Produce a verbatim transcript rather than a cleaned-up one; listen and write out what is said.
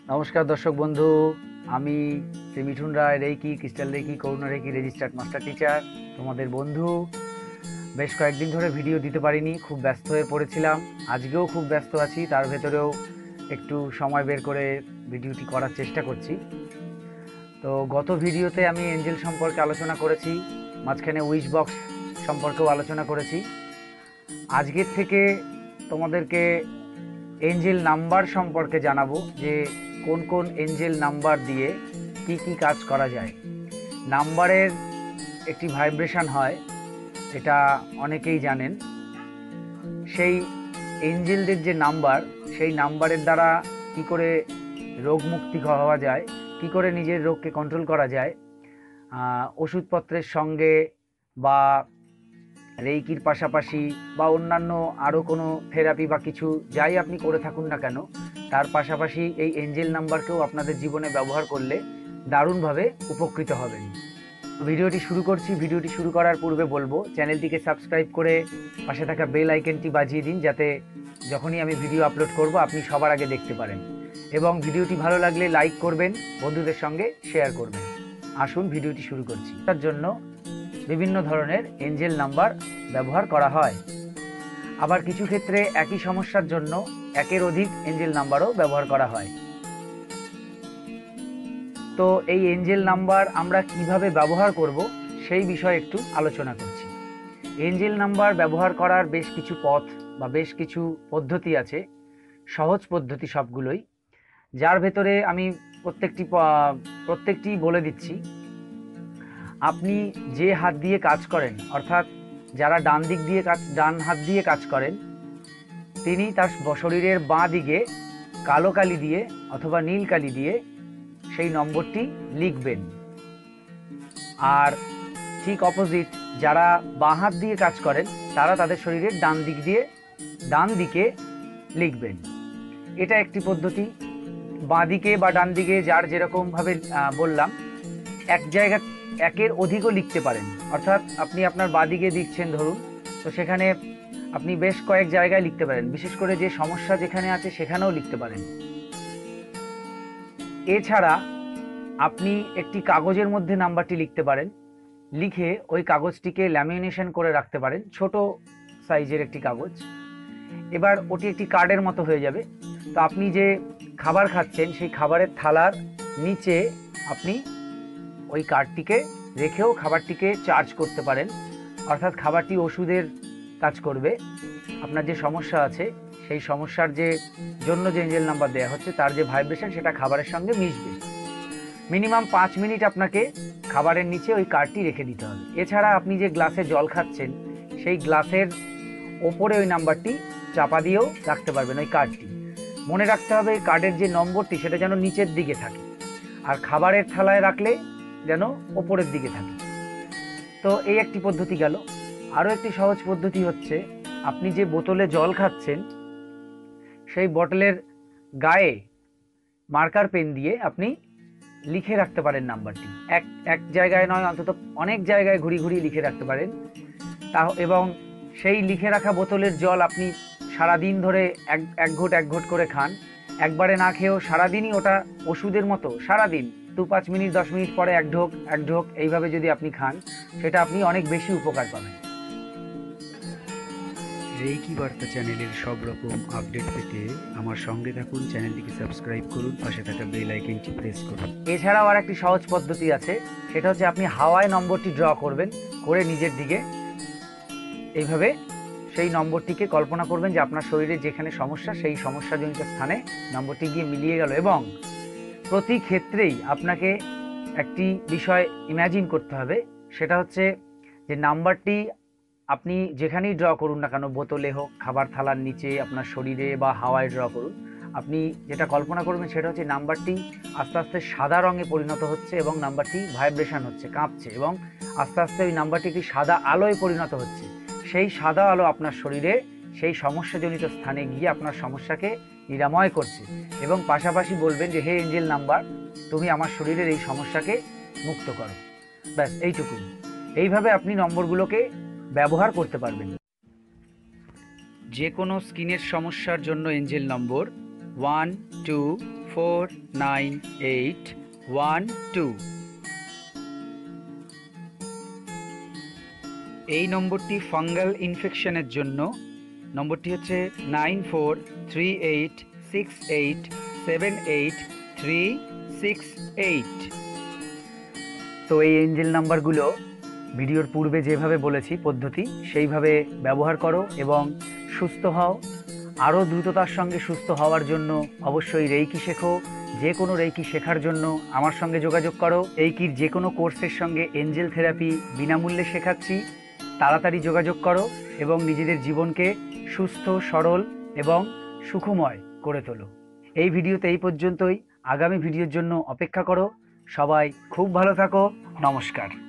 নমস্কার দর্শক বন্ধু, আমি Shri Mithun Roy, reiki crystal reiki Karuna reiki registered master teacher, তোমাদের বন্ধু। বেশ কয়েকদিন ধরে ভিডিও দিতে পারিনি, খুব ব্যস্ত হয়ে পড়েছিলাম। আজকেও খুব ব্যস্ত আছি, তার ভেতরেও একটু সময় বের করে ভিডিওটি করার চেষ্টা করছি। তো গত ভিডিওতে আমি এঞ্জেল সম্পর্কে আলোচনা করেছি, মাঝখানে উইশ বক্স সম্পর্কেও আলোচনা করেছি। আজকের থেকে তোমাদেরকে এঞ্জেল নাম্বার সম্পর্কে জানাবো, যে কোন কোন এঞ্জেল নাম্বার দিয়ে কি কি কাজ করা যায়। নাম্বারের একটি ভাইব্রেশন হয়, এটা অনেকেই জানেন। সেই এঞ্জেলদের যে নাম্বার, সেই নাম্বারের দ্বারা কি করে রোগমুক্তি হওয়া যায়, কি করে নিজের রোগকে কন্ট্রোল করা যায়, ওষুধপত্রের সঙ্গে বা রেইকির পাশাপাশি বা অন্যান্য আরও কোনো থেরাপি বা কিছু যাই আপনি করে থাকুন না কেন, তার পাশাপাশি এই এঞ্জেল নাম্বারকেও আপনাদের জীবনে ব্যবহার করলে দারুণভাবে উপকৃত হবেন। ভিডিওটি শুরু করছি। ভিডিওটি শুরু করার পূর্বে বলবো, চ্যানেলটিকে সাবস্ক্রাইব করে পাশে থাকা বেল আইকনটি বাজিয়ে দিন, যাতে যখনই আমি ভিডিও আপলোড করব আপনি সবার আগে দেখতে পারেন। এবং ভিডিওটি ভালো লাগলে লাইক করবেন, বন্ধুদের সঙ্গে শেয়ার করবেন। আসুন ভিডিওটি শুরু করছি। তার জন্য বিভিন্ন ধরনের এঞ্জেল নাম্বার ব্যবহার করা হয়। আবার কিছু ক্ষেত্রে একই সমস্যার জন্য একের অধিক এঞ্জেল নাম্বারও ব্যবহার করা হয়। তো এই এঞ্জেল নাম্বার আমরা কিভাবে ব্যবহার করব সেই বিষয়ে একটু আলোচনা করছি। এঞ্জেল নাম্বার ব্যবহার করার বেশ কিছু পথ বা বেশ কিছু পদ্ধতি আছে, সহজ পদ্ধতি সবগুলোই, যার ভেতরে আমি প্রত্যেকটি প্রত্যেকটি বলে দিচ্ছি। আপনি যে হাত দিয়ে কাজ করেন, অর্থাৎ যারা ডান দিক দিয়ে কাজ ডান হাত দিয়ে কাজ করেন, তিনি তার শরীরের বাঁ দিকে কালো কালি দিয়ে অথবা নীল কালি দিয়ে সেই নম্বরটি লিখবেন। আর ঠিক অপোজিট, যারা বাঁ হাত দিয়ে কাজ করেন, তারা তাদের শরীরের ডান দিক দিয়ে ডান দিকে লিখবেন। এটা একটি পদ্ধতি। বাঁ দিকে বা ডান দিকে যার যেরকমভাবে বললাম, এক জায়গা একের অধিকও লিখতে পারেন। অর্থাৎ আপনি আপনার বাঁ দিকে লিখছেন ধরুন, তো সেখানে আপনি বেশ কয়েক জায়গায় লিখতে পারেন, বিশেষ করে যে সমস্যা যেখানে আছে সেখানেও লিখতে পারেন। এছাড়া আপনি একটি কাগজের মধ্যে নাম্বারটি লিখতে পারেন, লিখে ওই কাগজটিকে ল্যামিনেশন করে রাখতে পারেন, ছোট সাইজের একটি কাগজ। এবার ওটি একটি কার্ডের মতো হয়ে যাবে। তো আপনি যে খাবার খাচ্ছেন, সেই খাবারের থালার নিচে আপনি ওই কার্ডটিকে রেখেও খাবারটিকে চার্জ করতে পারেন। অর্থাৎ খাবারটি ওষুধের কাজ করবে। আপনার যে সমস্যা আছে, সেই সমস্যার যে জন্য যে এঞ্জেল নাম্বার দেওয়া হচ্ছে, তার যে ভাইব্রেশন সেটা খাবারের সঙ্গে মিশবে। মিনিমাম পাঁচ মিনিট আপনাকে খাবারের নিচে ওই কার্ডটি রেখে দিতে হবে। এছাড়া আপনি যে গ্লাসে জল খাচ্ছেন, সেই গ্লাসের ওপরে ওই নাম্বারটি চাপা দিয়েও রাখতে পারবেন ওই কার্ডটি। মনে রাখতে হবে এই কার্ডের যে নম্বরটি সেটা যেন নিচের দিকে থাকে, আর খাবারের থালায় রাখলে যেন ওপরের দিকে থাকে। তো এই একটি পদ্ধতি গেল। আরও একটি সহজ পদ্ধতি হচ্ছে, আপনি যে বোতলে জল খাচ্ছেন, সেই বোতলের গায়ে মার্কার পেন দিয়ে আপনি লিখে রাখতে পারেন নাম্বারটি। এক এক জায়গায় নয়, অন্তত অনেক জায়গায় ঘুরি ঘুরি লিখে রাখতে পারেন। তা এবং সেই লিখে রাখা বোতলের জল আপনি সারাদিন ধরে এক এক ঘোট এক ঘোট করে খান। একবারে না খেয়েও সারাদিনই ওটা ওষুধের মতো সারাদিন দু পাঁচ মিনিট দশ মিনিট পরে এক ঢোক এক ঢোক এইভাবে যদি আপনি খান, সেটা আপনি অনেক বেশি উপকার পাবেন। রেকি বার্তা চ্যানেলের সব রকম আপডেট পেতে আমার সঙ্গে থাকুন, চ্যানেলটিকে সাবস্ক্রাইব করুন, পাশে থাকা বেল আইকনটি প্রেস করুন। এছাড়াও আর একটি সহজ পদ্ধতি আছে, সেটা হচ্ছে আপনি হাওয়ায় নম্বরটি ড্র করবেন, করে নিজের দিকে এইভাবে সেই নম্বরটিকে কল্পনা করবেন যে আপনার শরীরে যেখানে সমস্যা, সেই সমস্যাজনিত স্থানে নম্বরটি গিয়ে মিলিয়ে গেল। এবং প্রতি ক্ষেত্রেই আপনাকে একটি বিষয় ইমাজিন করতে হবে, সেটা হচ্ছে যে নাম্বারটি আপনি যেখানেই ড্র করুন না কেন, বোতলে হোক, খাবার থালার নিচে, আপনার শরীরে বা হাওয়ায় ড্র করুন, আপনি যেটা কল্পনা করবেন সেটা হচ্ছে নাম্বারটি আস্তে আস্তে সাদা রঙে পরিণত হচ্ছে এবং নাম্বারটি ভাইব্রেশন হচ্ছে, কাঁপছে, এবং আস্তে আস্তে ওই নাম্বারটি একটি সাদা আলোয় পরিণত হচ্ছে। সেই সাদা আলো আপনার শরীরে সেই সমস্যাজনিত স্থানে গিয়ে আপনার সমস্যাকে নিরাময় করছে। এবং পাশাপাশি বলবেন যে, হে এঞ্জেল নাম্বার, তুমি আমার শরীরের এই সমস্যাকে মুক্ত করো। ব্যাস এইটুকুই। এইভাবে আপনি নম্বরগুলোকে ব্যবহার করতে পারবেন। যে কোনো স্কিনের সমস্যার জন্য angel number one two four nine eight one two. এই নম্বরটি ফাঙ্গাল ইনফেকশনের জন্য। নম্বরটি হচ্ছে nine four three eight six eight seven eight three six eight. তো এই এঞ্জেল নাম্বারগুলো ভিডিওর পূর্বে যেভাবে বলেছি পদ্ধতি, সেইভাবে ব্যবহার করো এবং সুস্থ হও। আরও দ্রুততার সঙ্গে সুস্থ হওয়ার জন্য অবশ্যই রেইকি শেখো। যে কোনো রেইকি শেখার জন্য আমার সঙ্গে যোগাযোগ করো। রেইকির যে কোনো কোর্সের সঙ্গে এঞ্জেল থেরাপি বিনামূল্যে শেখাচ্ছি। তাড়াতাড়ি যোগাযোগ করো এবং নিজেদের জীবনকে সুস্থ, সরল এবং সুখময় করে তোলো। এই ভিডিওতে এই পর্যন্তই। আগামী ভিডিওর জন্য অপেক্ষা করো। সবাই খুব ভালো থাকো। নমস্কার।